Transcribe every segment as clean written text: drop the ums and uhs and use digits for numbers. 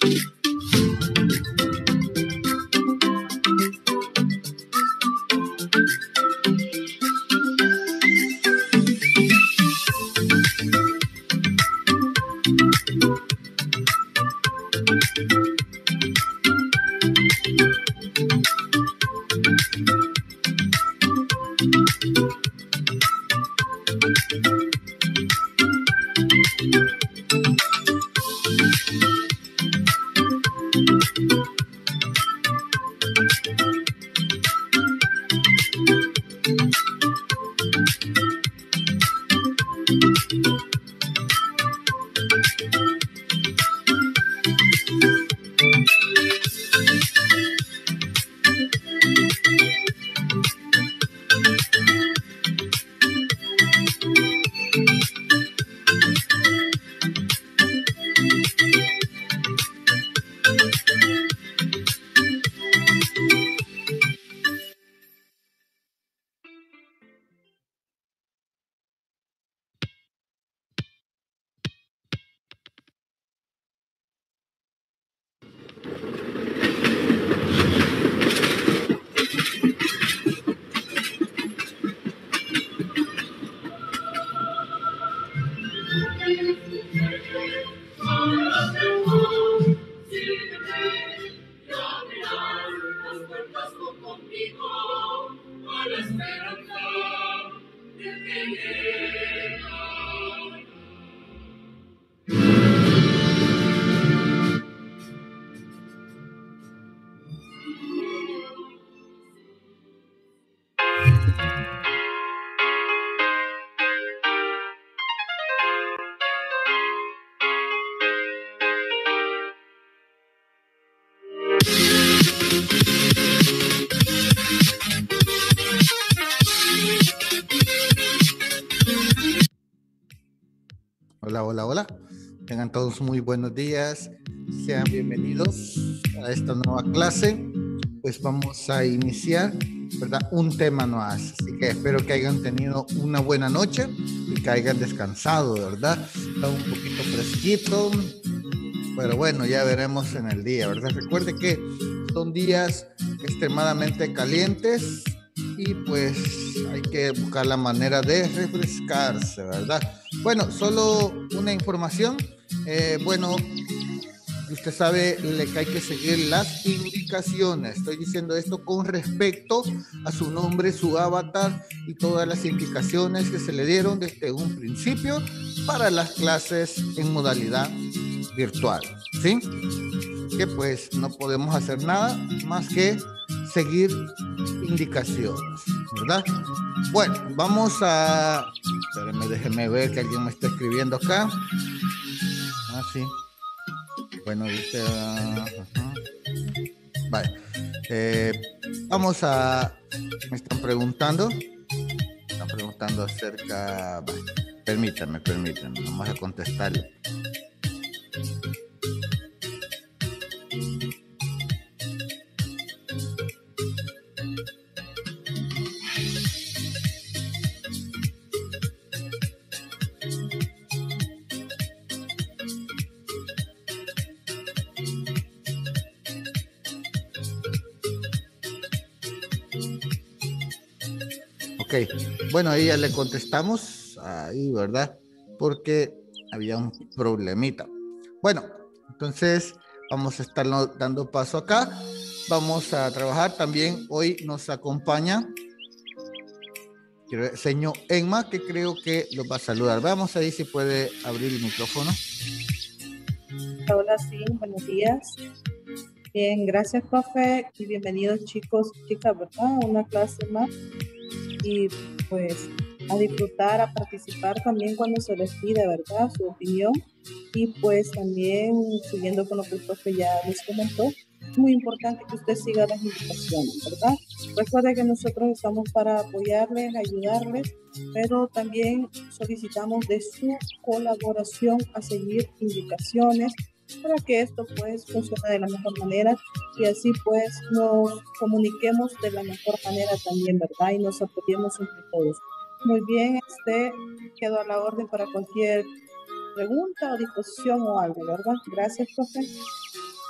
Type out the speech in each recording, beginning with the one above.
Hola, hola, hola. Tengan todos muy buenos días. Sean bienvenidos a esta nueva clase. Pues vamos a iniciar, ¿verdad? Un tema más. Así que espero que hayan tenido una buena noche y que hayan descansado, ¿verdad? Está un poquito fresquito, pero bueno, ya veremos en el día, ¿verdad? Recuerde que son días extremadamente calientes y pues hay que buscar la manera de refrescarse, ¿verdad? Bueno, solo una información. Bueno, usted sabe que hay que seguir las indicaciones. Estoy diciendo esto con respecto a su nombre, su avatar y todas las indicaciones que se le dieron desde un principio para las clases en modalidad virtual, ¿sí? Que pues no podemos hacer nada más que seguir indicaciones, ¿verdad? Bueno, vamos a... Espérenme, déjenme ver que alguien me está escribiendo acá. Ah, sí. Bueno, dice... Vale. Vamos a... Me están preguntando. Están preguntando acerca... Vale. Permítanme. Vamos a contestarle. Ok, bueno, ahí ya le contestamos, ahí, ¿verdad? Porque había un problemita. Bueno, entonces vamos a estar dando paso acá. Vamos a trabajar también. Hoy nos acompaña el señor Enma, que creo que los va a saludar. Vamos ahí si puede abrir el micrófono. Hola, sí, buenos días. Bien, gracias, profe, y bienvenidos chicos y chicas, ¿verdad? Una clase más. Y pues a disfrutar, a participar también cuando se les pide, ¿verdad? Su opinión. Y pues también siguiendo con lo que el profe ya les comentó, es muy importante que usted siga las indicaciones, ¿verdad? Recuerde que nosotros estamos para apoyarles, ayudarles, pero también solicitamos de su colaboración a seguir indicaciones para que esto pues funcione de la mejor manera y así pues nos comuniquemos de la mejor manera también, ¿verdad? Y nos apoyemos entre todos. Muy bien, quedo a la orden para cualquier pregunta o disposición o algo, ¿verdad? Gracias, profe.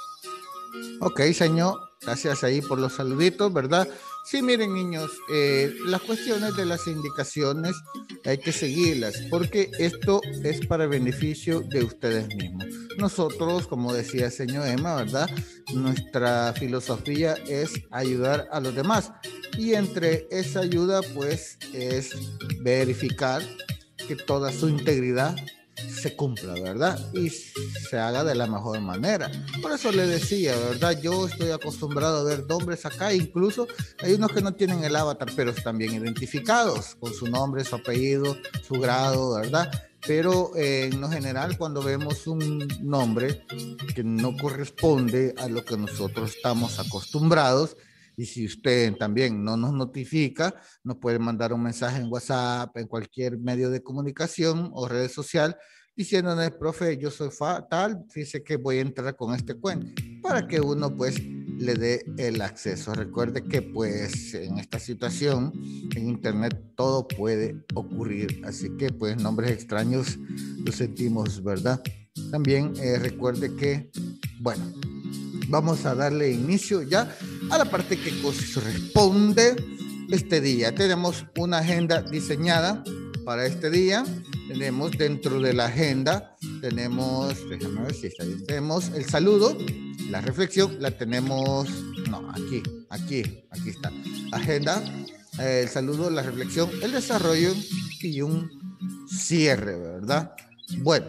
Ok, señor, gracias ahí por los saluditos, ¿verdad? Sí, miren, niños, las cuestiones de las indicaciones hay que seguirlas porque esto es para beneficio de ustedes mismos. Nosotros, como decía el señor Emma, ¿verdad? Nuestra filosofía es ayudar a los demás y entre esa ayuda, pues, es verificar que toda su integridad se cumpla, ¿verdad? Y se haga de la mejor manera. Por eso le decía, ¿verdad? Yo estoy acostumbrado a ver nombres acá, incluso hay unos que no tienen el avatar, pero están bien identificados con su nombre, su apellido, su grado, ¿verdad? Pero en lo general, cuando vemos un nombre que no corresponde a lo que nosotros estamos acostumbrados, y si usted también no nos notifica, nos puede mandar un mensaje en WhatsApp, en cualquier medio de comunicación o red social, diciéndonos, profe, yo soy tal, fíjese que voy a entrar con este cuento, para que uno pues le dé el acceso. Recuerde que pues en esta situación, en internet, todo puede ocurrir, así que pues nombres extraños lo sentimos, ¿verdad? También recuerde que, bueno, vamos a darle inicio ya a la parte que corresponde este día. Tenemos una agenda diseñada para este día. Tenemos dentro de la agenda, tenemos, déjame ver si está bien, tenemos el saludo, la reflexión, la tenemos, no, aquí está. Agenda, el saludo, la reflexión, el desarrollo y un cierre, ¿verdad? Bueno,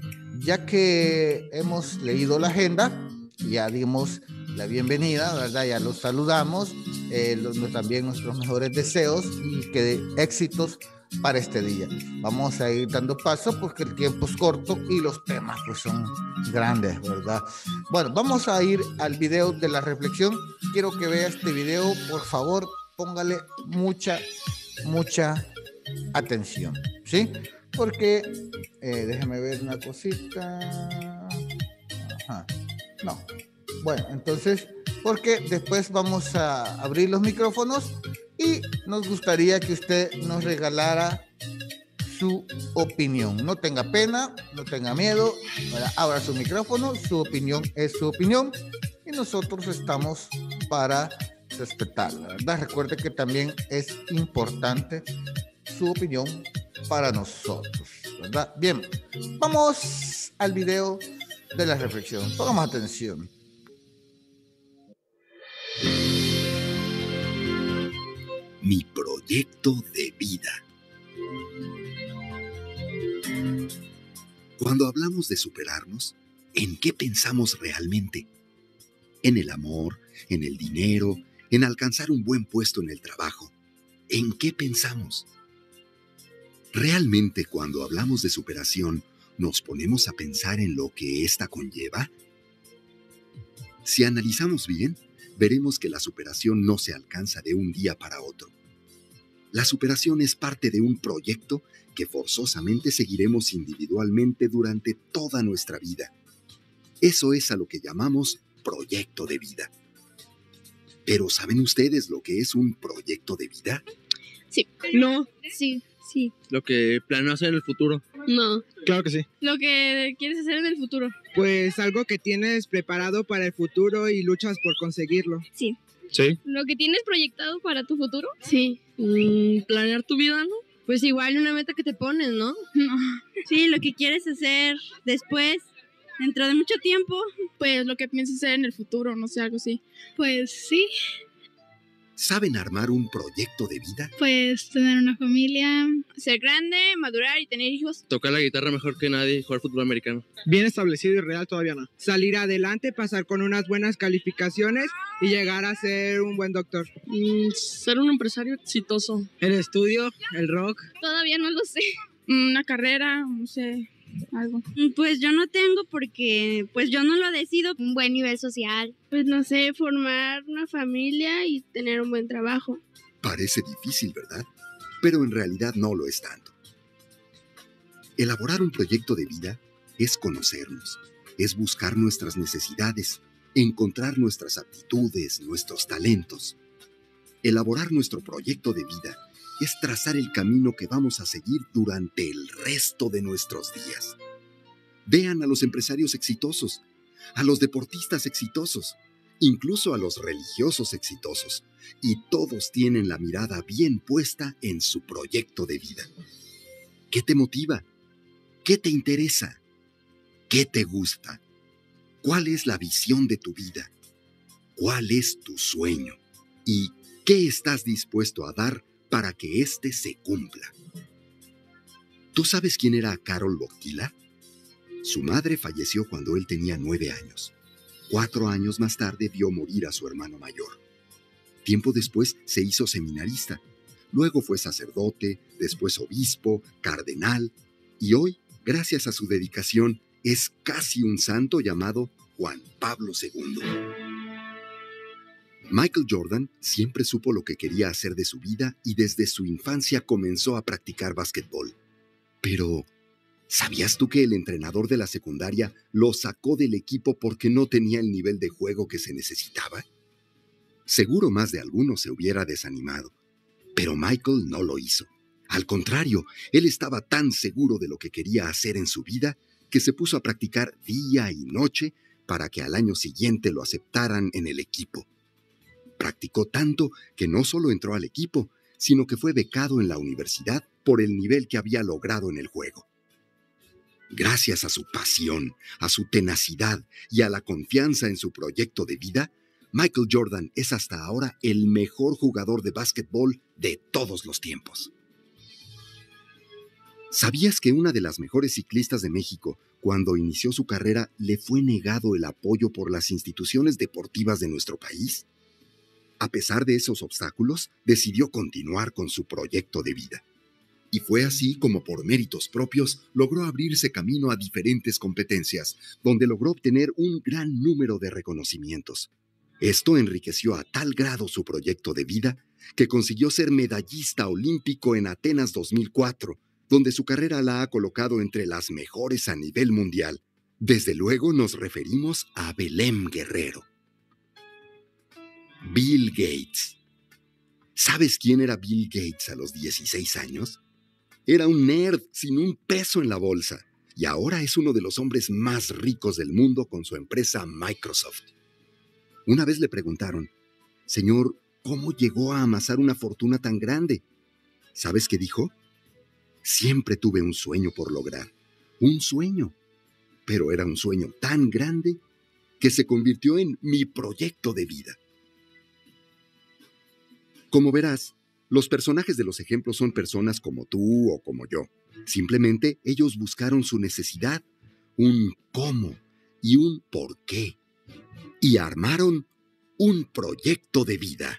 ya que hemos leído la agenda, ya dimos la bienvenida, ¿verdad? Ya los saludamos, también nuestros mejores deseos y que éxitos para este día. Vamos a ir dando paso porque el tiempo es corto y los temas pues son grandes, ¿verdad? Bueno, vamos a ir al video de la reflexión. Quiero que vea este video, por favor, póngale mucha atención, ¿sí? Porque, déjame ver una cosita. Ajá. No. Bueno, entonces, porque después vamos a abrir los micrófonos y nos gustaría que usted nos regalara su opinión. No tenga pena, no tenga miedo, abra su micrófono, su opinión es su opinión y nosotros estamos para respetarla, ¿verdad? Recuerde que también es importante su opinión para nosotros, ¿verdad? Bien, vamos al video de la reflexión. Pongamos atención. Mi proyecto de vida. Cuando hablamos de superarnos, ¿en qué pensamos realmente? ¿En el amor? ¿En el dinero? ¿En alcanzar un buen puesto en el trabajo? ¿En qué pensamos? ¿Realmente cuando hablamos de superación, nos ponemos a pensar en lo que ésta conlleva? Si analizamos bien, veremos que la superación no se alcanza de un día para otro. La superación es parte de un proyecto que forzosamente seguiremos individualmente durante toda nuestra vida. Eso es a lo que llamamos proyecto de vida. Pero ¿saben ustedes lo que es un proyecto de vida? Sí. No. Sí. Sí. Lo que planeo hacer en el futuro. No. Claro que sí. Lo que quieres hacer en el futuro. Pues algo que tienes preparado para el futuro y luchas por conseguirlo. Sí. Sí. Lo que tienes proyectado para tu futuro. Sí. Planear tu vida, ¿no? Pues igual una meta que te pones, ¿no? No. Sí, lo que quieres hacer después, dentro de mucho tiempo. Pues lo que piensas hacer en el futuro, no sé, algo así. Pues sí. ¿Saben armar un proyecto de vida? Pues tener una familia. Ser grande, madurar y tener hijos. Tocar la guitarra mejor que nadie y jugar fútbol americano. Bien establecido y real todavía no. Salir adelante, pasar con unas buenas calificaciones y llegar a ser un buen doctor. Ser un empresario exitoso. El estudio, el rock. Todavía no lo sé. Una carrera, no sé, algo. Pues yo no tengo porque pues yo no lo decido. Un buen nivel social. Pues no sé, formar una familia y tener un buen trabajo. Parece difícil, ¿verdad? Pero en realidad no lo es tanto. Elaborar un proyecto de vida es conocernos, es buscar nuestras necesidades, encontrar nuestras aptitudes, nuestros talentos. Elaborar nuestro proyecto de vida es trazar el camino que vamos a seguir durante el resto de nuestros días. Vean a los empresarios exitosos, a los deportistas exitosos, incluso a los religiosos exitosos, y todos tienen la mirada bien puesta en su proyecto de vida. ¿Qué te motiva? ¿Qué te interesa? ¿Qué te gusta? ¿Cuál es la visión de tu vida? ¿Cuál es tu sueño? ¿Y qué estás dispuesto a dar para que éste se cumpla? ¿Tú sabes quién era Karol Wojtyla? Su madre falleció cuando él tenía 9 años. 4 años más tarde vio morir a su hermano mayor. Tiempo después se hizo seminarista. Luego fue sacerdote, después obispo, cardenal, y hoy, gracias a su dedicación, es casi un santo llamado Juan Pablo II. Michael Jordan siempre supo lo que quería hacer de su vida y desde su infancia comenzó a practicar básquetbol. Pero, ¿sabías tú que el entrenador de la secundaria lo sacó del equipo porque no tenía el nivel de juego que se necesitaba? Seguro más de alguno se hubiera desanimado, pero Michael no lo hizo. Al contrario, él estaba tan seguro de lo que quería hacer en su vida que se puso a practicar día y noche para que al año siguiente lo aceptaran en el equipo. Practicó tanto que no solo entró al equipo, sino que fue becado en la universidad por el nivel que había logrado en el juego. Gracias a su pasión, a su tenacidad y a la confianza en su proyecto de vida, Michael Jordan es hasta ahora el mejor jugador de básquetbol de todos los tiempos. ¿Sabías que una de las mejores ciclistas de México, cuando inició su carrera, le fue negado el apoyo por las instituciones deportivas de nuestro país? A pesar de esos obstáculos, decidió continuar con su proyecto de vida. Y fue así como por méritos propios logró abrirse camino a diferentes competencias, donde logró obtener un gran número de reconocimientos. Esto enriqueció a tal grado su proyecto de vida que consiguió ser medallista olímpico en Atenas 2004, donde su carrera la ha colocado entre las mejores a nivel mundial. Desde luego nos referimos a Belém Guerrero. Bill Gates. ¿Sabes quién era Bill Gates a los 16 años? Era un nerd sin un peso en la bolsa y ahora es uno de los hombres más ricos del mundo con su empresa Microsoft. Una vez le preguntaron, «Señor, ¿cómo llegó a amasar una fortuna tan grande?» ¿Sabes qué dijo? «Siempre tuve un sueño por lograr. Un sueño. Pero era un sueño tan grande que se convirtió en mi proyecto de vida». Como verás, los personajes de los ejemplos son personas como tú o como yo. Simplemente ellos buscaron su necesidad, un cómo y un por qué. Y armaron un proyecto de vida.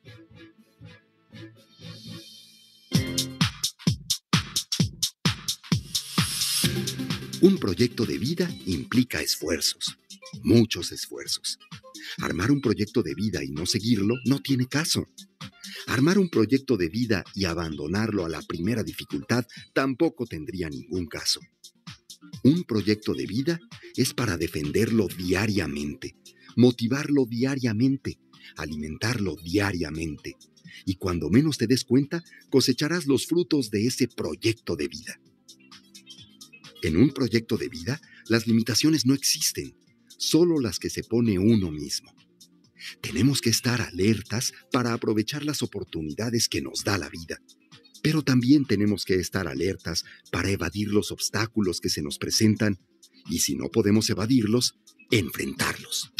Un proyecto de vida implica esfuerzos, muchos esfuerzos. Armar un proyecto de vida y no seguirlo no tiene caso. Armar un proyecto de vida y abandonarlo a la primera dificultad tampoco tendría ningún caso. Un proyecto de vida es para defenderlo diariamente, motivarlo diariamente, alimentarlo diariamente. Y cuando menos te des cuenta, cosecharás los frutos de ese proyecto de vida. En un proyecto de vida, las limitaciones no existen, solo las que se pone uno mismo. Tenemos que estar alertas para aprovechar las oportunidades que nos da la vida, pero también tenemos que estar alertas para evadir los obstáculos que se nos presentan y si no podemos evadirlos, enfrentarlos.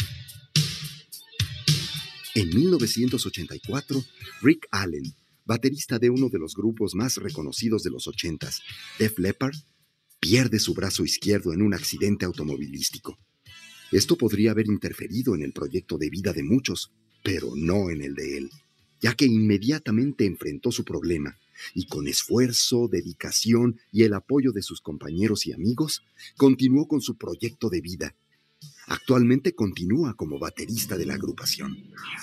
En 1984, Rick Allen, baterista de uno de los grupos más reconocidos de los 80s, Def Leppard, pierde su brazo izquierdo en un accidente automovilístico. Esto podría haber interferido en el proyecto de vida de muchos, pero no en el de él, ya que inmediatamente enfrentó su problema y con esfuerzo, dedicación y el apoyo de sus compañeros y amigos, continuó con su proyecto de vida. Actualmente continúa como baterista de la agrupación.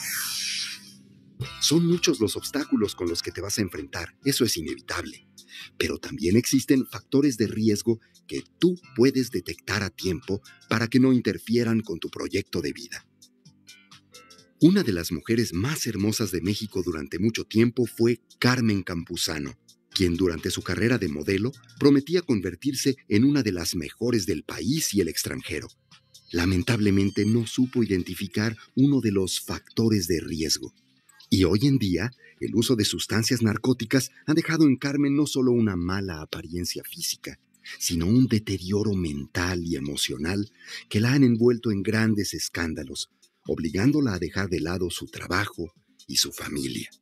Son muchos los obstáculos con los que te vas a enfrentar, eso es inevitable. Pero también existen factores de riesgo que tú puedes detectar a tiempo para que no interfieran con tu proyecto de vida. Una de las mujeres más hermosas de México durante mucho tiempo fue Carmen Campuzano, quien durante su carrera de modelo prometía convertirse en una de las mejores del país y el extranjero. Lamentablemente no supo identificar uno de los factores de riesgo. Y hoy en día, el uso de sustancias narcóticas ha dejado en Carmen no solo una mala apariencia física, sino un deterioro mental y emocional que la han envuelto en grandes escándalos, obligándola a dejar de lado su trabajo y su familia.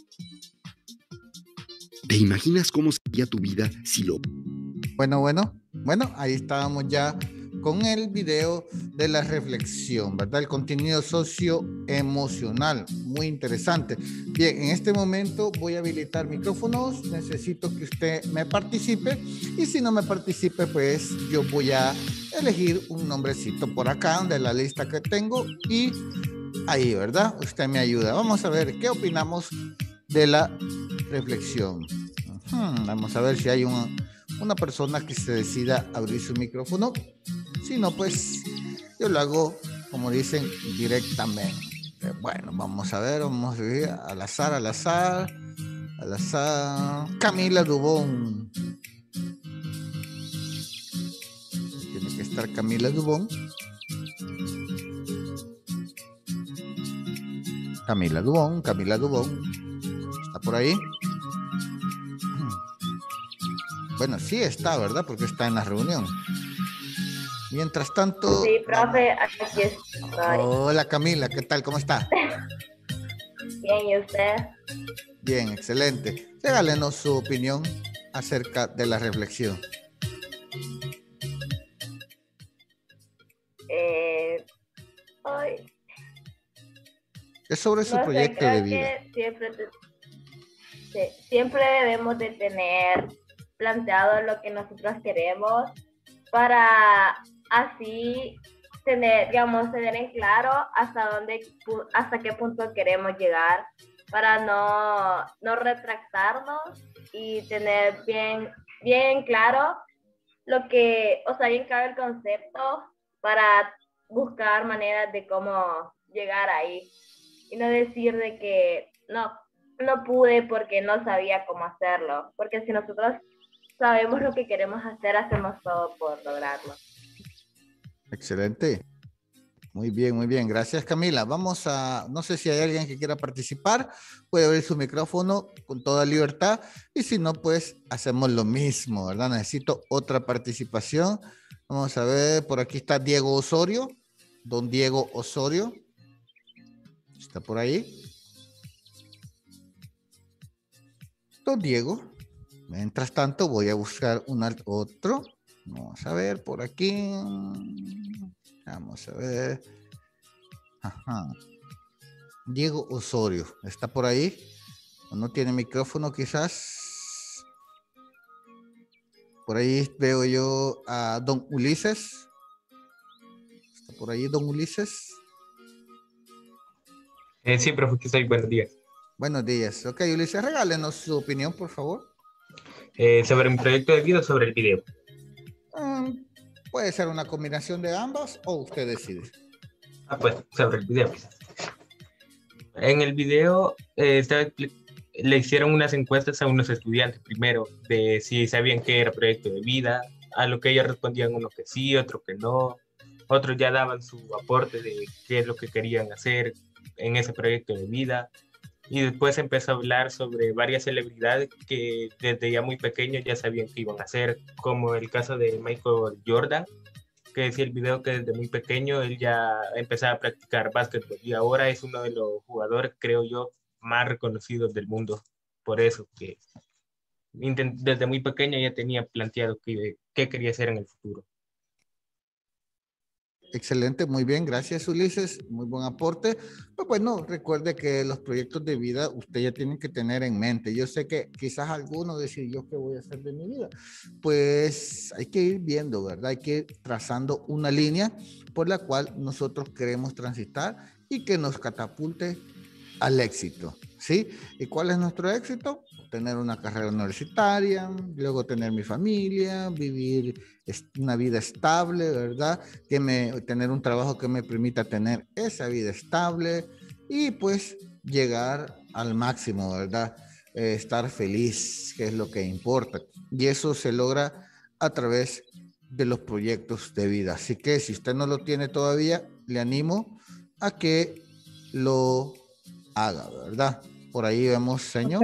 ¿Te imaginas cómo sería tu vida si lo... Bueno, ahí estábamos ya con el video de la reflexión, ¿verdad? El contenido socioemocional, muy interesante. Bien, en este momento voy a habilitar micrófonos, necesito que usted me participe y si no me participe, pues yo voy a elegir un nombrecito por acá de la lista que tengo y ahí, ¿verdad? Usted me ayuda. Vamos a ver qué opinamos de la reflexión. Vamos a ver si hay una persona que se decida abrir su micrófono. Si no, pues yo lo hago, como dicen, directamente. Bueno, vamos a ver al azar. Camila Dubón. Tiene que estar Camila Dubón. Camila Dubón. ¿Está por ahí? Bueno, sí está, ¿verdad? Porque está en la reunión. Mientras tanto... Sí, profe, aquí estoy. Hola Camila, ¿qué tal? ¿Cómo está? Bien, ¿y usted? Bien, excelente. Regálenos su opinión acerca de la reflexión. Es sobre su proyecto de vida. Siempre debemos de tener planteado lo que nosotros queremos para así tener en claro hasta qué punto queremos llegar, para no retractarnos y tener bien claro bien claro el concepto para buscar maneras de cómo llegar ahí y no decir de que no pude porque no sabía cómo hacerlo, porque si nosotros sabemos lo que queremos hacer, hacemos todo por lograrlo. Excelente. Muy bien. Gracias, Camila. No sé si hay alguien que quiera participar, puede abrir su micrófono con toda libertad y si no, pues hacemos lo mismo, ¿verdad? Necesito otra participación. Vamos a ver, por aquí está Diego Osorio, don Diego Osorio. ¿Está por ahí? Don Diego. Mientras tanto, voy a buscar otro. Vamos a ver por aquí. Vamos a ver. Ajá. Diego Osorio. ¿Está por ahí? ¿O no tiene micrófono quizás? Por ahí veo yo a don Ulises. ¿Está por ahí don Ulises? Sí, profe, que soy. Buenos días. Buenos días. Ok, Ulises, regálenos su opinión, por favor. ¿Sobre mi proyecto de vida o sobre el video? Puede ser una combinación de ambas o usted decide. Pues sobre el video. En el video le hicieron unas encuestas a unos estudiantes primero de si sabían qué era proyecto de vida, a lo que ellos respondían uno que sí, otro que no, otros ya daban su aporte de qué es lo que querían hacer en ese proyecto de vida. Y después empezó a hablar sobre varias celebridades que desde ya muy pequeños ya sabían qué iban a hacer, como el caso de Michael Jordan, que decía el video que desde muy pequeño él ya empezaba a practicar básquetbol y ahora es uno de los jugadores, creo yo, más reconocidos del mundo. Por eso que desde muy pequeño ya tenía planteado qué quería hacer en el futuro. Excelente, muy bien, gracias Ulises, muy buen aporte. Pues bueno, recuerde que los proyectos de vida usted ya tiene que tener en mente. Yo sé que quizás algunos decir yo qué voy a hacer de mi vida. Pues hay que ir viendo, ¿verdad? Hay que ir trazando una línea por la cual nosotros queremos transitar y que nos catapulte al éxito, ¿sí? ¿Y cuál es nuestro éxito? Tener una carrera universitaria, luego tener mi familia, vivir una vida estable, ¿verdad? Tener un trabajo que me permita tener esa vida estable y pues llegar al máximo, ¿verdad? Estar feliz, que es lo que importa. Y eso se logra a través de los proyectos de vida. Así que si usted no lo tiene todavía, le animo a que lo haga, ¿verdad? Por ahí vemos, señor.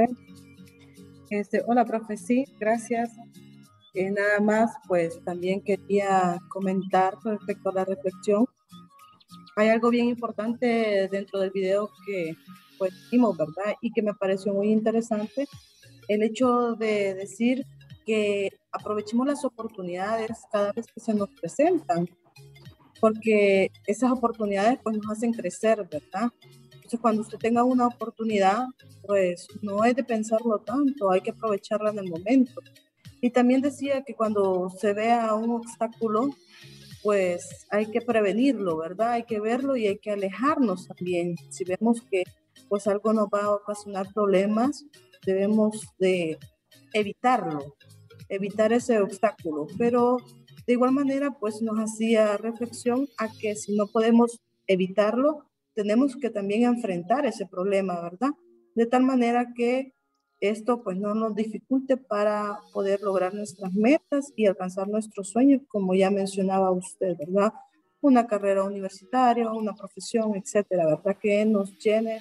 Hola, profe, sí, gracias. Nada más, pues también quería comentar respecto a la reflexión. Hay algo bien importante dentro del video que pues vimos, ¿verdad? Y que me pareció muy interesante, el hecho de decir que aprovechemos las oportunidades cada vez que se nos presentan, porque esas oportunidades pues nos hacen crecer, ¿verdad? Entonces cuando usted tenga una oportunidad, pues no es de pensarlo tanto, hay que aprovecharla en el momento. Y también decía que cuando se vea un obstáculo, pues hay que prevenirlo, ¿verdad? Hay que verlo y hay que alejarnos también. Si vemos que pues algo nos va a ocasionar problemas, debemos de evitarlo, evitar ese obstáculo. Pero de igual manera, pues nos hacía reflexión a que si no podemos evitarlo, tenemos que también enfrentar ese problema, ¿verdad? De tal manera que esto pues no nos dificulte para poder lograr nuestras metas y alcanzar nuestros sueños, como ya mencionaba usted, ¿verdad? Una carrera universitaria, una profesión, etcétera, ¿verdad? Que nos llene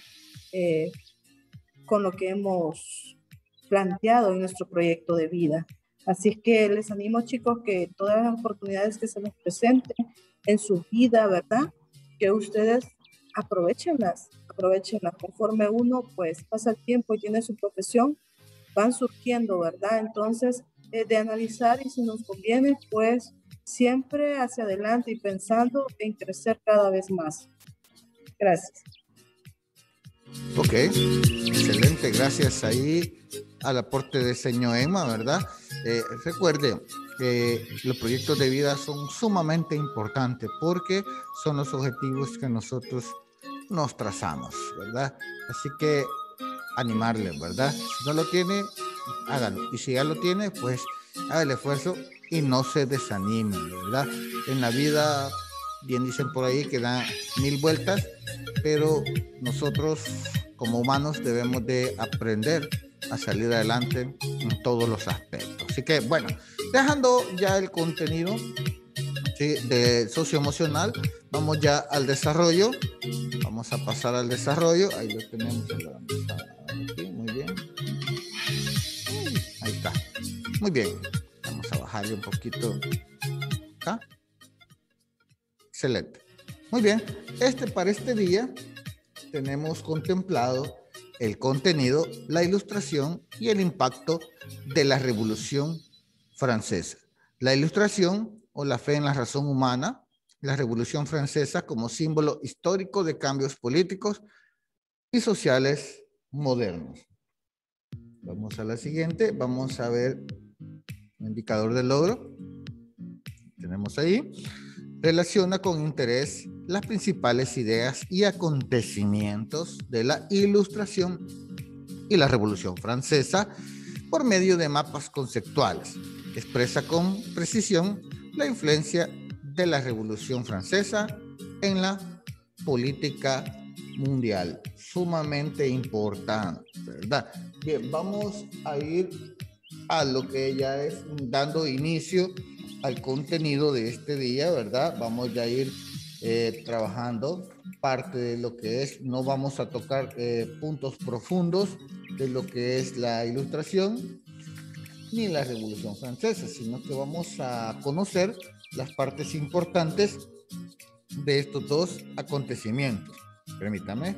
con lo que hemos planteado en nuestro proyecto de vida. Así es que les animo, chicos, que todas las oportunidades que se les presenten en su vida, ¿verdad? Que ustedes aprovechenlas. Conforme uno pues pasa el tiempo y tiene su profesión, van surgiendo, ¿verdad? Entonces, de analizar y si nos conviene, pues siempre hacia adelante y pensando en crecer cada vez más. Gracias. Ok, excelente, gracias ahí al aporte de señor Emma, ¿verdad? Recuerde que los proyectos de vida son sumamente importantes porque son los objetivos que nosotros nos trazamos, ¿verdad? Así que animarle, ¿verdad? Si no lo tiene, hágalo. Y si ya lo tiene, pues haga el esfuerzo y no se desanime, ¿verdad? En la vida, bien dicen por ahí que da 1000 vueltas, pero nosotros como humanos debemos de aprender a salir adelante en todos los aspectos. Así que, bueno, dejando ya el contenido, ¿sí?, de socioemocional, vamos ya al desarrollo. Vamos a pasar al desarrollo. Ahí lo tenemos. Aquí, muy bien. Ahí está. Muy bien. Vamos a bajarle un poquito acá. Excelente. Muy bien. Para este día tenemos contemplado el contenido, la ilustración y el impacto de la Revolución Francesa. La ilustración o la fe en la razón humana, la Revolución Francesa como símbolo histórico de cambios políticos y sociales modernos. Vamos a la siguiente, vamos a ver el indicador de logro. Tenemos ahí. Relaciona con interés las principales ideas y acontecimientos de la Ilustración y la Revolución Francesa por medio de mapas conceptuales. Expresa con precisión la influencia de la Revolución Francesa en la política mundial. Sumamente importante, ¿verdad? Bien, vamos a ir a lo que ya es dando inicio al contenido de este día, ¿verdad? Vamos ya a ir trabajando parte de lo que es, no vamos a tocar puntos profundos de lo que es la Ilustración ni la Revolución Francesa, sino que vamos a conocer las partes importantes de estos dos acontecimientos. Permítame.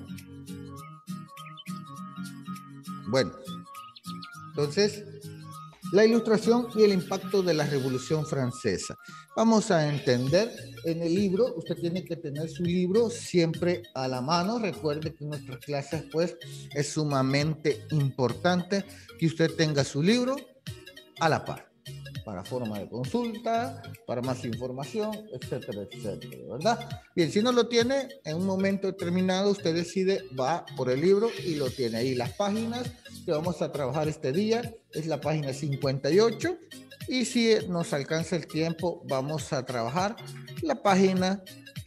Bueno, entonces, la Ilustración y el impacto de la Revolución Francesa. Vamos a entender en el libro, usted tiene que tener su libro siempre a la mano. Recuerde que en nuestras clases, pues, es sumamente importante que usted tenga su libro a la par, para forma de consulta, para más información, etcétera, etcétera, ¿verdad? Bien, si no lo tiene, en un momento determinado usted decide, va por el libro y lo tiene ahí. Las páginas que vamos a trabajar este día es la página 58 y si nos alcanza el tiempo vamos a trabajar la página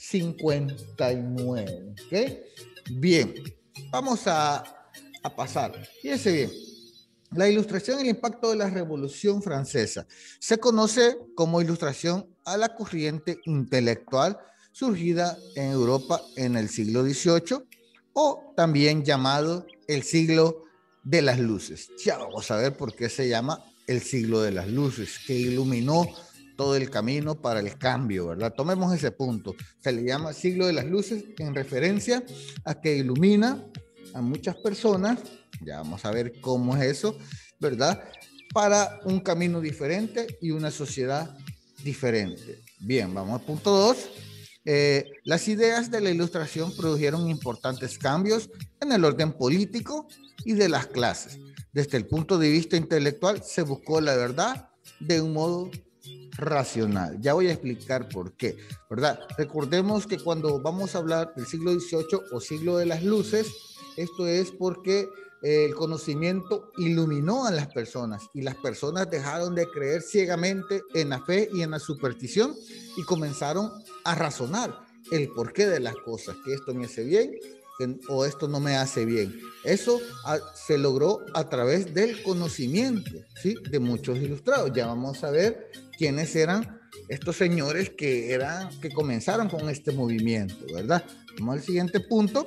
59, ¿ok? Bien, vamos a pasar. Fíjense bien, La Ilustración y el impacto de la Revolución Francesa. Se conoce como ilustración a la corriente intelectual surgida en Europa en el siglo XVIII o también llamado el siglo de las luces. Ya vamos a ver por qué se llama el siglo de las luces, que iluminó todo el camino para el cambio, ¿verdad? Tomemos ese punto. Se le llama siglo de las luces en referencia a que ilumina a muchas personas, ya vamos a ver cómo es eso, ¿verdad? Para un camino diferente y una sociedad diferente. Bien, vamos al punto 2. Las ideas de la Ilustración produjeron importantes cambios en el orden político y de las clases. Desde el punto de vista intelectual se buscó la verdad de un modo racional. Ya voy a explicar por qué, ¿verdad? Recordemos que cuando vamos a hablar del siglo XVIII o siglo de las luces, esto es porque el conocimiento iluminó a las personas y las personas dejaron de creer ciegamente en la fe y en la superstición y comenzaron a razonar el porqué de las cosas, que esto me hace bien o esto no me hace bien. Eso se logró a través del conocimiento, ¿sí? De muchos ilustrados. Ya vamos a ver quiénes eran estos señores que comenzaron con este movimiento, ¿verdad? Vamos al siguiente punto.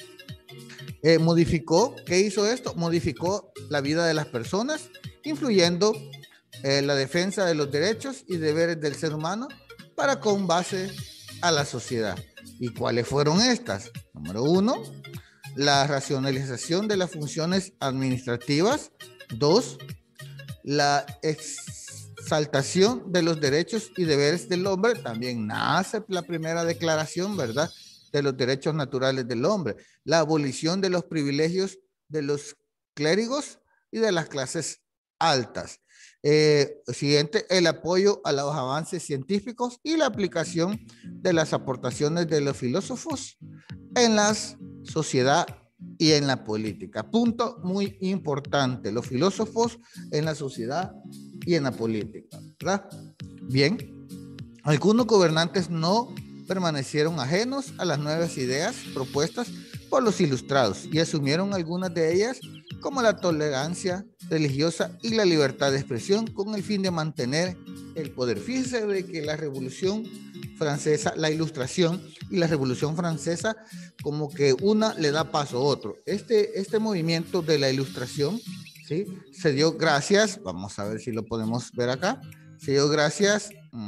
¿Qué hizo esto? Modificó la vida de las personas, influyendo la defensa de los derechos y deberes del ser humano para con base a la sociedad. ¿Y cuáles fueron estas? Número 1, la racionalización de las funciones administrativas. 2, la exaltación de los derechos y deberes del hombre. También nace la primera declaración, ¿verdad?, de los derechos naturales del hombre. La abolición de los privilegios de los clérigos y de las clases altas. Siguiente, el apoyo a los avances científicos y la aplicación de las aportaciones de los filósofos en la sociedad y en la política. Punto muy importante, los filósofos en la sociedad y en la política, ¿verdad? Bien, algunos gobernantes no permanecieron ajenos a las nuevas ideas propuestas por los ilustrados y asumieron algunas de ellas como la tolerancia religiosa y la libertad de expresión con el fin de mantener el poder. Fíjense de que la Revolución Francesa, la Ilustración y la Revolución Francesa, como que una le da paso a otro. Este movimiento de la Ilustración, ¿sí?, se dio gracias, vamos a ver si lo podemos ver acá, se dio gracias,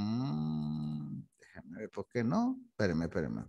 déjame ver por qué no, espérenme,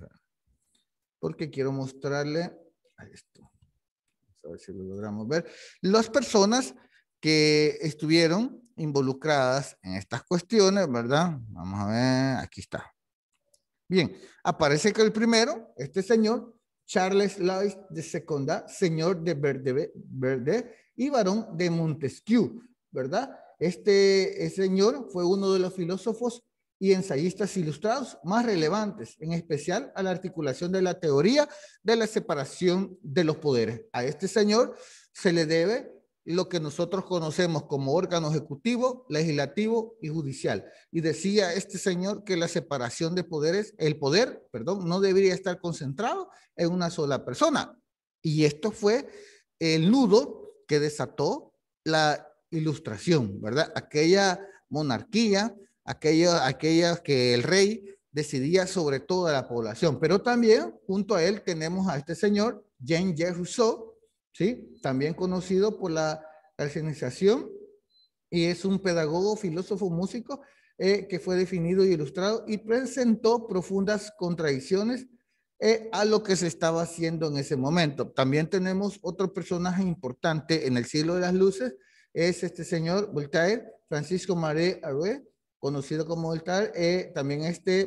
porque quiero mostrarle a esto. A ver si lo logramos ver. Las personas que estuvieron involucradas en estas cuestiones, ¿verdad? Vamos a ver, aquí está. Bien, aparece que el primero, este señor, Charles Lois de Secondat, señor de Verde y barón de Montesquieu, ¿verdad? Este señor fue uno de los filósofos y ensayistas ilustrados más relevantes, en especial a la articulación de la teoría de la separación de los poderes. A este señor se le debe lo que nosotros conocemos como órgano ejecutivo, legislativo y judicial. Y decía este señor que la separación de poderes, el poder, perdón, no debería estar concentrado en una sola persona. Y esto fue el nudo que desató la Ilustración, ¿verdad? Aquella monarquía, aquella que el rey decidía sobre toda la población. Pero también junto a él tenemos a este señor, Jean-Jacques Rousseau, ¿sí?, también conocido por la racionalización, y es un pedagogo, filósofo, músico, que fue definido y ilustrado y presentó profundas contradicciones a lo que se estaba haciendo en ese momento. También tenemos otro personaje importante en el siglo de las luces, es este señor Voltaire, Francisco Marie Arouet, conocido como Voltaire. También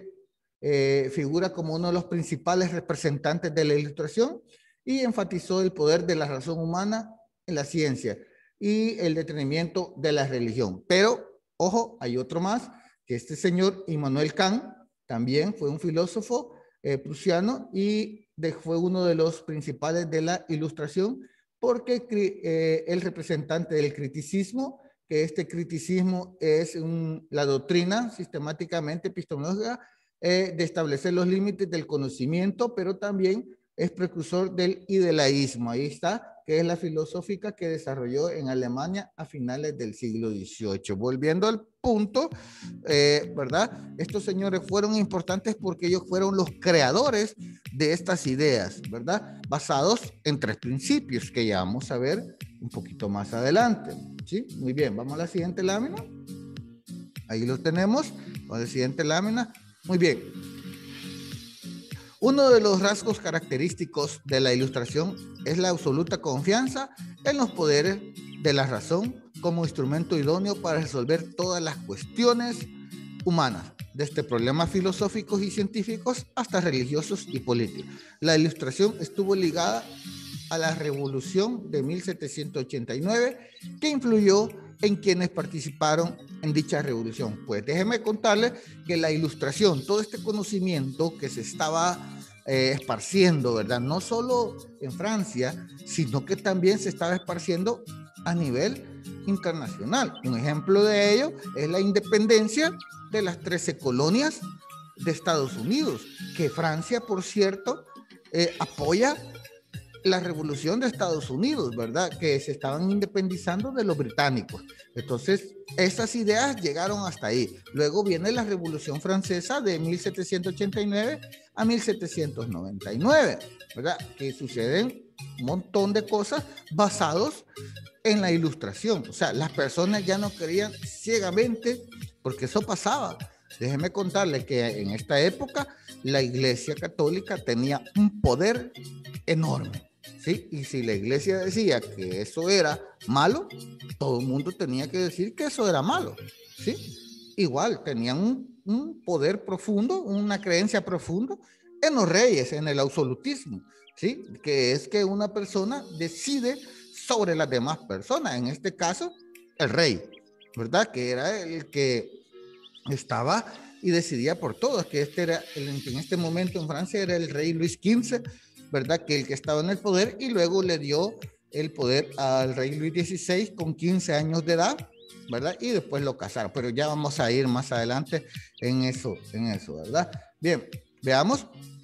figura como uno de los principales representantes de la Ilustración y enfatizó el poder de la razón humana en la ciencia y el detenimiento de la religión. Pero, ojo, hay otro más, que este señor Immanuel Kant también fue un filósofo prusiano y fue uno de los principales de la Ilustración porque el representante del criticismo, que este criticismo es la doctrina sistemáticamente epistemológica de establecer los límites del conocimiento, pero también es precursor del idealismo. Ahí está, que es la filosófica que desarrolló en Alemania a finales del siglo XVIII. Volviendo al punto, ¿verdad? Estos señores fueron importantes porque ellos fueron los creadores de estas ideas, ¿verdad? Basados en 3 principios que ya vamos a ver un poquito más adelante, ¿sí? Muy bien, vamos a la siguiente lámina. Ahí lo tenemos, con la siguiente lámina. Muy bien. Uno de los rasgos característicos de la Ilustración es la absoluta confianza en los poderes de la razón como instrumento idóneo para resolver todas las cuestiones humanas, desde problemas filosóficos y científicos hasta religiosos y políticos. La Ilustración estuvo ligada a la Revolución de 1789, que influyó en quienes participaron en dicha revolución. Pues déjeme contarle que la Ilustración, todo este conocimiento que se estaba esparciendo, ¿verdad? No solo en Francia, sino que también se estaba esparciendo a nivel internacional. Un ejemplo de ello es la independencia de las 13 colonias de Estados Unidos, que Francia, por cierto, apoya la revolución de Estados Unidos, ¿verdad? Que se estaban independizando de los británicos. Entonces, esas ideas llegaron hasta ahí. Luego viene la Revolución Francesa de 1789 a 1799, ¿verdad? Que suceden un montón de cosas basados en la Ilustración. O sea, las personas ya no creían ciegamente, porque eso pasaba. Déjeme contarle que en esta época la Iglesia Católica tenía un poder enorme, ¿sí? Y si la Iglesia decía que eso era malo, todo el mundo tenía que decir que eso era malo, ¿sí? Igual tenían un poder profundo, una creencia profunda en los reyes, en el absolutismo, ¿sí? Que es que una persona decide sobre las demás personas, en este caso el rey, ¿verdad? Que era el que estaba y decidía por todo, que en este momento en Francia era el rey Luis XV, ¿verdad? Que el que estaba en el poder, y luego le dio el poder al rey Luis XVI con 15 años de edad, ¿verdad? Y después lo casaron, pero ya vamos a ir más adelante en eso, ¿verdad? Bien, veamos.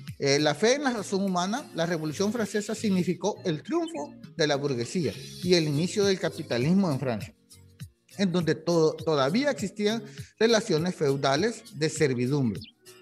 La fe en la razón humana, la Revolución Francesa significó el triunfo de la burguesía y el inicio del capitalismo en Francia, en donde todavía existían relaciones feudales de servidumbre.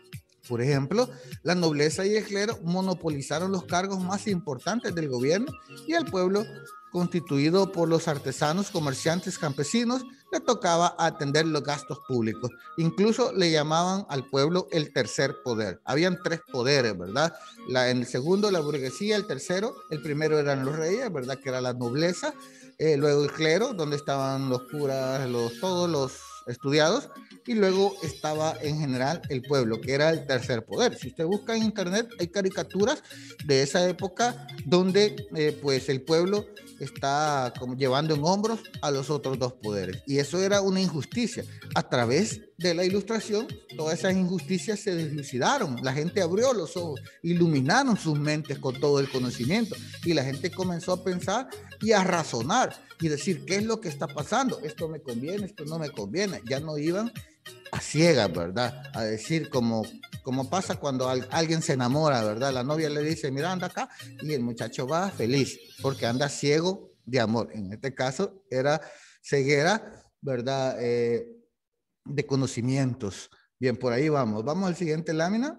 Por ejemplo, la nobleza y el clero monopolizaron los cargos más importantes del gobierno, y el pueblo, constituido por los artesanos, comerciantes, campesinos, le tocaba atender los gastos públicos. Incluso le llamaban al pueblo el tercer poder. Habían 3 poderes, ¿verdad? En el segundo, la burguesía; el tercero, el primero eran los reyes, ¿verdad? Que era la nobleza. Luego el clero, donde estaban los curas, todos los estudiados, y luego estaba en general el pueblo, que era el tercer poder. Si usted busca en internet, hay caricaturas de esa época donde pues el pueblo está como llevando en hombros a los otros 2 poderes, y eso era una injusticia. A través de la Ilustración, todas esas injusticias se deslucidaron, la gente abrió los ojos, iluminaron sus mentes con todo el conocimiento, y la gente comenzó a pensar y a razonar y decir, ¿qué es lo que está pasando? Esto me conviene, esto no me conviene. Ya no iban a ciegas, ¿verdad? A decir como pasa cuando alguien se enamora, ¿verdad? La novia le dice, mira, anda acá, y el muchacho va feliz porque anda ciego de amor. En este caso era ceguera, ¿verdad? De conocimientos. Bien, por ahí vamos. Vamos al siguiente lámina.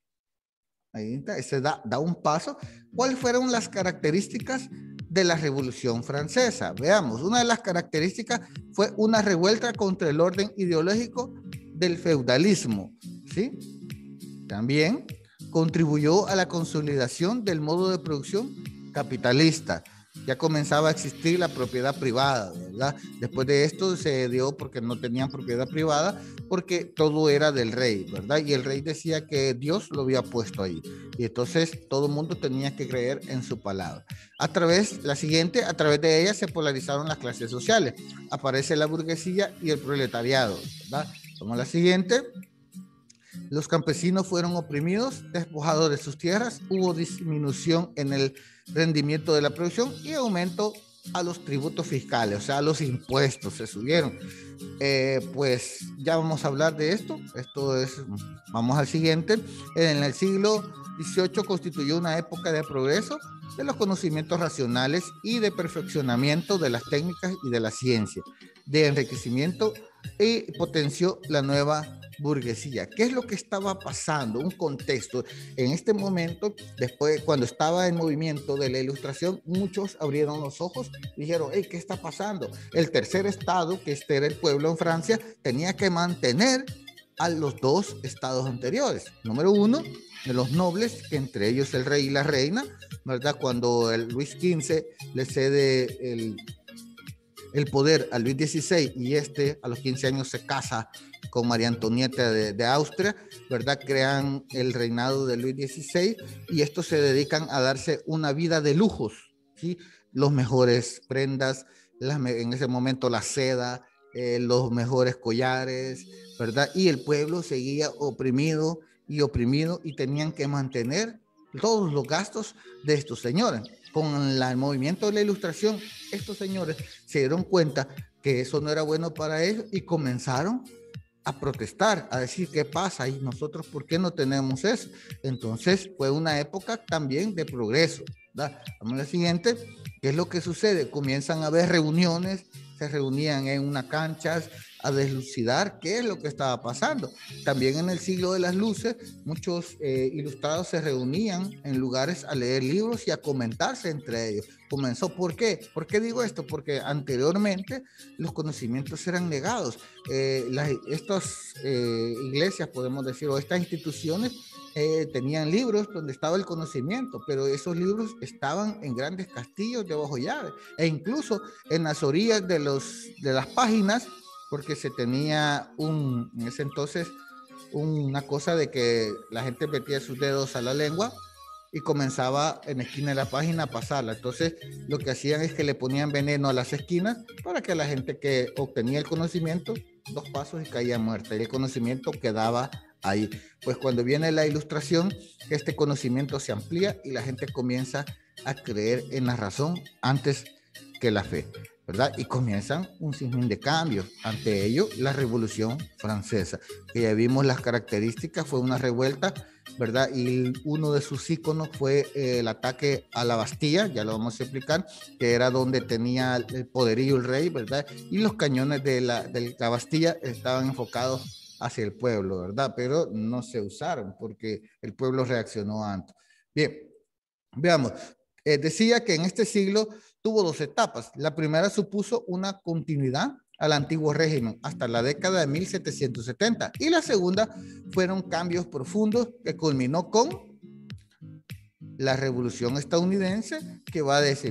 Ahí está, ese da un paso. ¿Cuáles fueron las características de la Revolución Francesa? Veamos, una de las características fue una revuelta contra el orden ideológico del feudalismo, ¿sí? También contribuyó a la consolidación del modo de producción capitalista. Ya comenzaba a existir la propiedad privada, ¿verdad? Después de esto se dio porque no tenían propiedad privada, porque todo era del rey, ¿verdad? Y el rey decía que Dios lo había puesto ahí. Y entonces todo el mundo tenía que creer en su palabra. A través de ella se polarizaron las clases sociales. Aparece la burguesía y el proletariado, ¿verdad? Vamos a la siguiente. Los campesinos fueron oprimidos, despojados de sus tierras, hubo disminución en el rendimiento de la producción y aumento a los tributos fiscales, o sea, a los impuestos se subieron. Pues ya vamos a hablar de esto. Vamos al siguiente. En el siglo XVIII constituyó una época de progreso de los conocimientos racionales y de perfeccionamiento de las técnicas y de la ciencia, de enriquecimiento, y potenció la nueva burguesía. ¿Qué es lo que estaba pasando? Un contexto. En este momento, después, cuando estaba en movimiento de la Ilustración, muchos abrieron los ojos y dijeron, hey, ¿qué está pasando? El tercer estado, que este era el pueblo en Francia, tenía que mantener a los dos estados anteriores. Número uno, de los nobles, que entre ellos el rey y la reina, ¿verdad? Cuando el Luis XV le cede el poder a Luis XVI y a los 15 años se casa con María Antonieta de Austria, ¿verdad? Crean el reinado de Luis XVI y estos se dedican a darse una vida de lujos, ¿sí? Los mejores prendas, en ese momento la seda, los mejores collares, ¿verdad? Y el pueblo seguía oprimido y tenían que mantener todos los gastos de estos señores. Con el movimiento de la Ilustración, estos señores se dieron cuenta que eso no era bueno para ellos y comenzaron a protestar, a decir qué pasa y nosotros por qué no tenemos eso. Entonces fue una época también de progreso, ¿verdad? Vamos a la siguiente. ¿Qué es lo que sucede? Comienzan a haber reuniones, se reunían en unas canchas a deslucidar qué es lo que estaba pasando. También en el siglo de las luces, muchos ilustrados se reunían en lugares a leer libros y a comentarse entre ellos. Comenzó, ¿por qué? ¿Por qué digo esto? Porque anteriormente los conocimientos eran negados. Estas iglesias, podemos decir, o estas instituciones tenían libros donde estaba el conocimiento, pero esos libros estaban en grandes castillos debajo llave, e incluso en las orillas de las páginas, porque se tenía en ese entonces una cosa de que la gente metía sus dedos a la lengua y comenzaba en la esquina de la página a pasarla. Entonces lo que hacían es que le ponían veneno a las esquinas para que la gente que obtenía el conocimiento, 2 pasos y caía muerta, y el conocimiento quedaba ahí. Pues cuando viene la Ilustración, este conocimiento se amplía y la gente comienza a creer en la razón antes que la fe, ¿verdad? Y comienzan un sinfín de cambios. Ante ello, la Revolución Francesa, que ya vimos las características, fue una revuelta, ¿verdad? Y uno de sus íconos fue el ataque a la Bastilla, ya lo vamos a explicar, que era donde tenía el poderío el rey, ¿verdad? Y los cañones de la Bastilla estaban enfocados hacia el pueblo, ¿verdad? Pero no se usaron porque el pueblo reaccionó antes. Bien, veamos. Decía que en este siglo tuvo 2 etapas. La primera supuso una continuidad al antiguo régimen hasta la década de 1770 y la segunda fueron cambios profundos que culminó con la Revolución Estadounidense, que va desde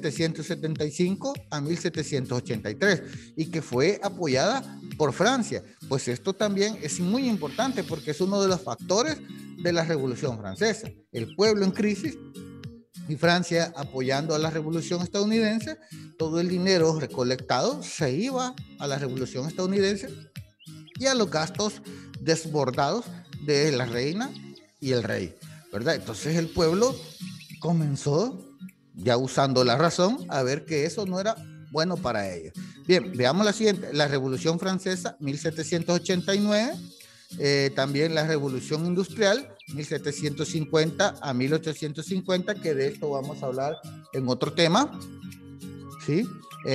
1775 a 1783 y que fue apoyada por Francia. Pues esto también es muy importante porque es uno de los factores de la Revolución Francesa. El pueblo en crisis y Francia apoyando a la Revolución Estadounidense, todo el dinero recolectado se iba a la Revolución Estadounidense y a los gastos desbordados de la reina y el rey, ¿verdad? Entonces el pueblo comenzó, ya usando la razón, a ver que eso no era bueno para ellos. Bien, veamos la siguiente, la Revolución Francesa, 1789, también la Revolución Industrial, 1750 a 1850, que de esto vamos a hablar en otro tema, ¿sí?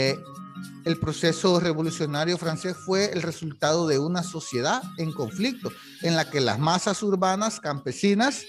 El proceso revolucionario francés fue el resultado de una sociedad en conflicto, en la que las masas urbanas, campesinas,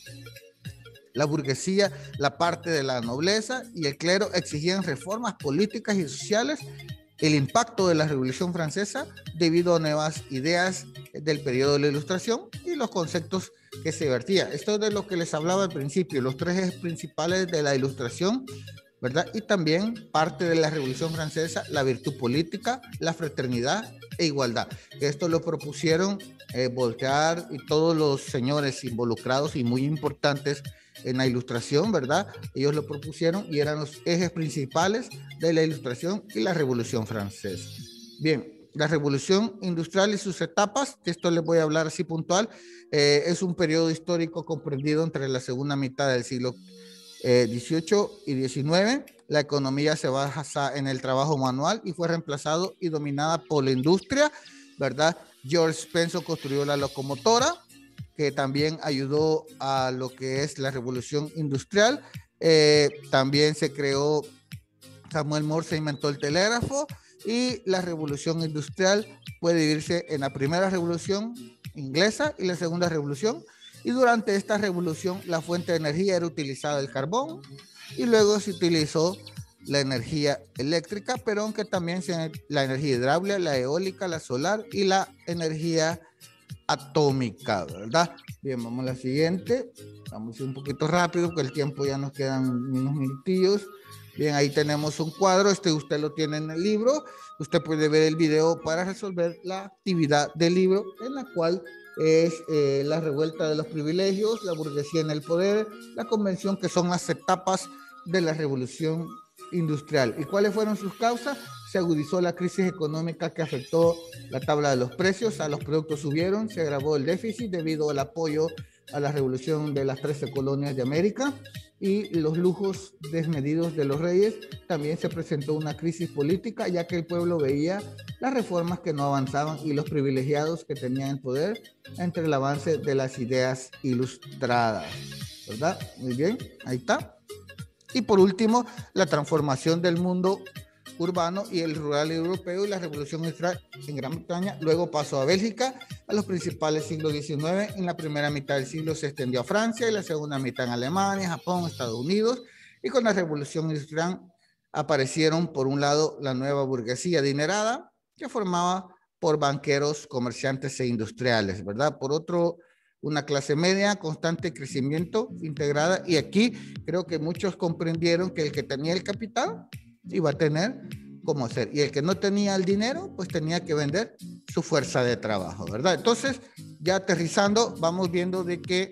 la burguesía, la parte de la nobleza y el clero exigían reformas políticas y sociales. El impacto de la Revolución Francesa debido a nuevas ideas del periodo de la Ilustración y los conceptos que se vertían. Esto es de lo que les hablaba al principio, los 3 ejes principales de la Ilustración, ¿verdad? Y también parte de la Revolución Francesa, la virtud política, la fraternidad e igualdad. Esto lo propusieron Voltaire y todos los señores involucrados y muy importantes en la Ilustración, ¿verdad? Ellos lo propusieron y eran los ejes principales de la Ilustración y la Revolución Francesa. Bien, la Revolución Industrial y sus etapas, que esto les voy a hablar así puntual, es un periodo histórico comprendido entre la segunda mitad del siglo XVIII y XIX, la economía se basa en el trabajo manual y fue reemplazado y dominada por la industria, ¿verdad? George Spencer construyó la locomotora, que también ayudó a lo que es la revolución industrial. También se creó, Samuel Morse inventó el telégrafo, y la revolución industrial puede dividirse en la primera revolución inglesa y la segunda revolución. Y durante esta revolución la fuente de energía era utilizada el carbón y luego se utilizó la energía eléctrica, pero aunque también la energía hidráulica, la eólica, la solar y la energía atómica, ¿verdad? Bien, vamos a la siguiente. Vamos a ir un poquito rápido porque el tiempo ya nos quedan unos minutillos. Bien, ahí tenemos un cuadro, usted lo tiene en el libro. Usted puede ver el video para resolver la actividad del libro, en la cual es la revuelta de los privilegios, la burguesía en el poder, la convención, que son las etapas de la revolución industrial. ¿Y cuáles fueron sus causas? Se agudizó la crisis económica que afectó la tabla de los precios, a los productos subieron, se agravó el déficit debido al apoyo a la revolución de las 13 colonias de América y los lujos desmedidos de los reyes. También se presentó una crisis política, ya que el pueblo veía las reformas que no avanzaban y los privilegiados que tenían el poder entre el avance de las ideas ilustradas, ¿verdad? Muy bien, ahí está. Y por último, la transformación del mundo urbano y el rural europeo y la revolución industrial en Gran Bretaña. Luego pasó a Bélgica, a los principales siglos XIX. En la primera mitad del siglo se extendió a Francia y la segunda mitad en Alemania, Japón, Estados Unidos. Y con la revolución industrial aparecieron, por un lado, la nueva burguesía adinerada, que formaba por banqueros, comerciantes e industriales, ¿verdad? Por otro, una clase media, constante crecimiento, integrada. Y aquí creo que muchos comprendieron que el que tenía el capital iba a tener cómo hacer, y el que no tenía el dinero pues tenía que vender su fuerza de trabajo, ¿verdad? Entonces, ya aterrizando, vamos viendo de que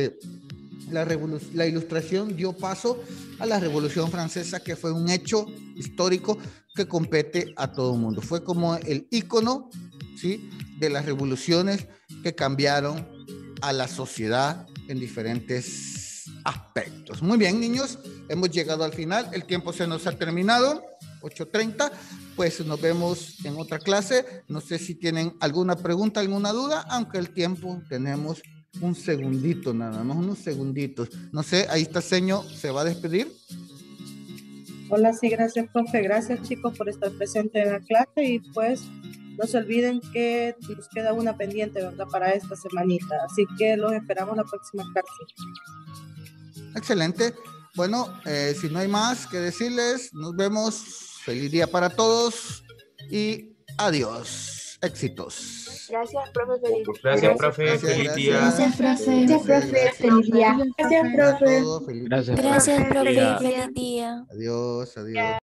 la ilustración dio paso a la Revolución Francesa, que fue un hecho histórico que compete a todo el mundo. Fue como el ícono, ¿sí?, de las revoluciones que cambiaron a la sociedad en diferentes aspectos. Muy bien, niños, hemos llegado al final, el tiempo se nos ha terminado, 8:30, pues nos vemos en otra clase. No sé si tienen alguna pregunta, alguna duda, aunque el tiempo tenemos un segundito, nada más, unos segunditos. No sé, ahí está Seño, ¿se va a despedir? Hola, sí, gracias, profe. Gracias, chicos, por estar presentes en la clase y pues no se olviden que nos queda una pendiente, ¿verdad?, para esta semanita. Así que los esperamos la próxima clase. Excelente. Bueno, si no hay más que decirles, nos vemos. Feliz día para todos y adiós. Éxitos. Gracias, profe. Feliz día. Gracias, profe. Feliz día. Gracias, profe. Gracias, profe. Feliz día. Gracias, profe. Gracias, profe. Feliz día. Adiós, adiós.